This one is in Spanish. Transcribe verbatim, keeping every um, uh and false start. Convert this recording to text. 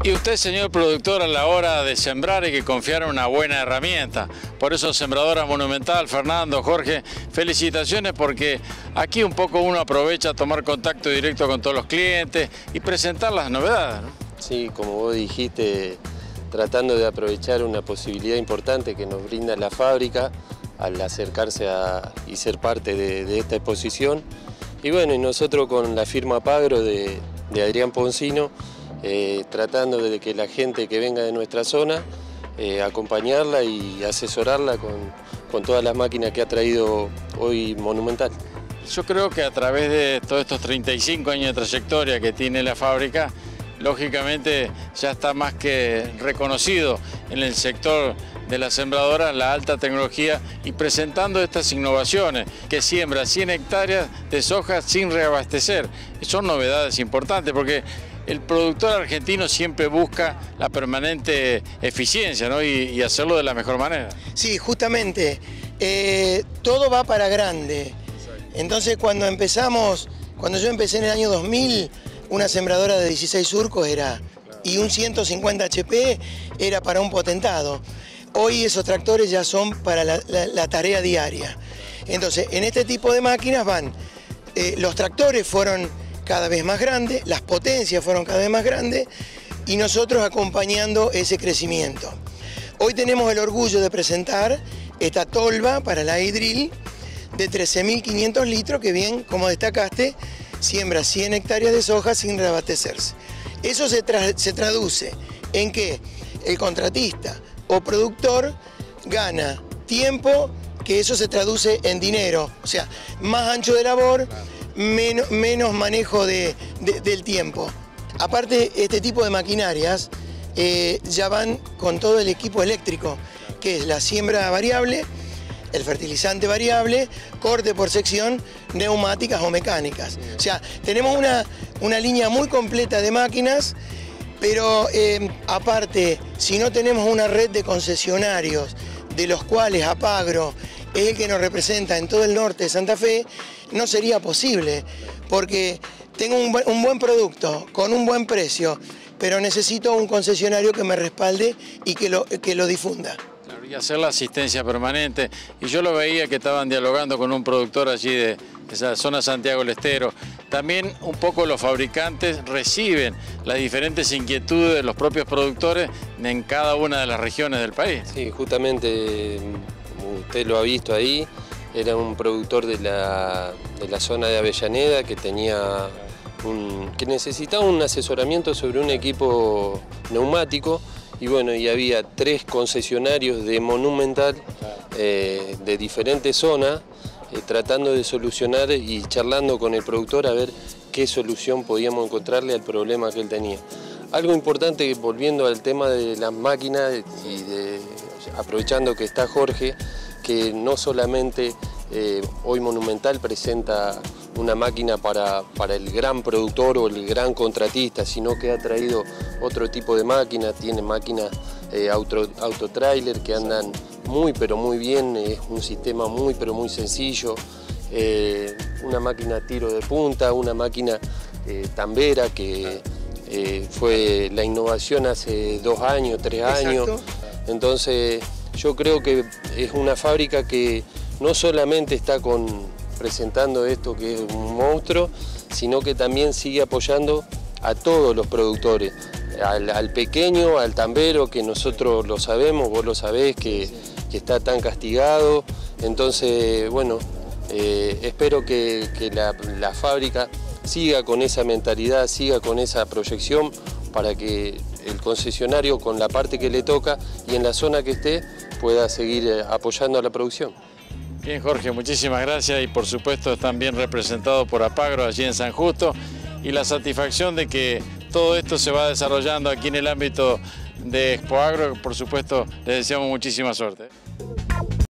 Y usted, señor productor, a la hora de sembrar hay que confiar en una buena herramienta. Por eso Sembradora Monumental, Fernando, Jorge, felicitaciones, porque aquí un poco uno aprovecha a tomar contacto directo con todos los clientes y presentar las novedades, ¿no? Sí, como vos dijiste, tratando de aprovechar una posibilidad importante que nos brinda la fábrica al acercarse a, y ser parte de, de esta exposición. Y bueno, y nosotros con la firma Apagro de, de Adrián Poncino, Eh, tratando de que la gente que venga de nuestra zona, eh, acompañarla y asesorarla con, con todas las máquinas que ha traído hoy Monumental. Yo creo que a través de todos estos treinta y cinco años de trayectoria que tiene la fábrica, lógicamente ya está más que reconocido en el sector de la sembradora la alta tecnología y presentando estas innovaciones que siembra cien hectáreas de soja sin reabastecer. Son novedades importantes porque el productor argentino siempre busca la permanente eficiencia, ¿no? y, y hacerlo de la mejor manera. Sí, justamente, eh, todo va para grande. Entonces cuando empezamos, cuando yo empecé en el año dos mil, una sembradora de dieciséis surcos era, y un ciento cincuenta H P era para un potentado. Hoy esos tractores ya son para la, la, la tarea diaria. Entonces, en este tipo de máquinas van, eh, los tractores fueron cada vez más grandes, las potencias fueron cada vez más grandes y nosotros acompañando ese crecimiento. Hoy tenemos el orgullo de presentar esta tolva para la I-Drill de trece mil quinientos litros que, bien, como destacaste, siembra cien hectáreas de soja sin reabastecerse. Eso se, tra se traduce en que el contratista o productor gana tiempo, que eso se traduce en dinero, o sea, más ancho de labor, menos, menos manejo de, de, del tiempo. Aparte, este tipo de maquinarias eh, ya van con todo el equipo eléctrico, que es la siembra variable, el fertilizante variable, corte por sección, neumáticas o mecánicas. O sea, tenemos una, una línea muy completa de máquinas, pero eh, aparte, si no tenemos una red de concesionarios, de los cuales Apagro es el que nos representa en todo el norte de Santa Fe, no sería posible, porque tengo un buen, un buen producto, con un buen precio, pero necesito un concesionario que me respalde y que lo, que lo difunda. Claro, y hacer la asistencia permanente. Y yo lo veía que estaban dialogando con un productor allí de esa zona Santiago del Estero. También un poco los fabricantes reciben las diferentes inquietudes de los propios productores en cada una de las regiones del país. Sí, justamente usted lo ha visto ahí, era un productor de la, de la zona de Avellaneda que tenía un, que necesitaba un asesoramiento sobre un equipo neumático y bueno, y había tres concesionarios de Monumental eh, de diferentes zonas eh, tratando de solucionar y charlando con el productor a ver qué solución podíamos encontrarle al problema que él tenía. Algo importante, volviendo al tema de las máquinas y de, aprovechando que está Jorge, que no solamente eh, hoy Monumental presenta una máquina para, para el gran productor o el gran contratista, sino que ha traído otro tipo de máquinas, tiene máquinas eh, auto, autotrailer que andan muy pero muy bien, es un sistema muy pero muy sencillo, eh, una máquina tiro de punta, una máquina eh, tambera que eh, fue la innovación hace dos años, tres años. Exacto. Entonces yo creo que es una fábrica que no solamente está con, presentando esto que es un monstruo, sino que también sigue apoyando a todos los productores, al, al pequeño, al tambero, que nosotros lo sabemos, vos lo sabés, que, que está tan castigado. Entonces, bueno, eh, espero que, que la, la fábrica siga con esa mentalidad, siga con esa proyección para que el concesionario, con la parte que le toca y en la zona que esté, pueda seguir apoyando a la producción. Bien, Jorge, muchísimas gracias y por supuesto están bien representados por Apagro allí en San Justo y la satisfacción de que todo esto se va desarrollando aquí en el ámbito de Expoagro. Por supuesto, les deseamos muchísima suerte.